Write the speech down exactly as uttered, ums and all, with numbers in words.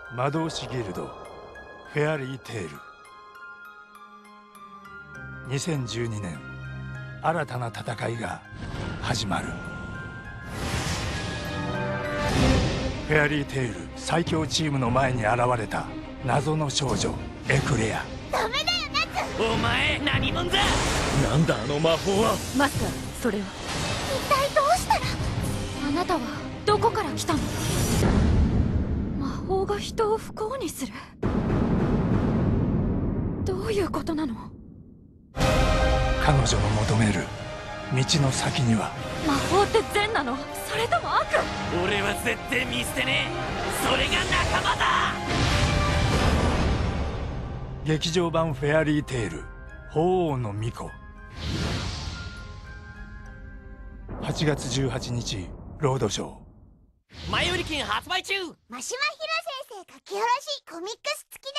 魔導士ギルドフェアリーテール。にせんじゅうにねん、新たな戦いが始まる。フェアリーテール最強チームの前に現れた謎の少女エクレア。 ダメだよナツ。 お前何者だ。なんだあの魔法は。 マスター、それは一体どうしたら。 あなたはどこから来たの。魔法が人を不幸にする。どういうことなの。 彼女の求める道の先には。 魔法って善なの、それとも悪。 俺は絶対見捨てねえ。それが仲間だ。 劇場版フェアリーテール鳳凰の巫女。はちがつじゅうはちにちロードショー。 前売り券発売中。 真島ひろ先生書き下ろしコミックス付き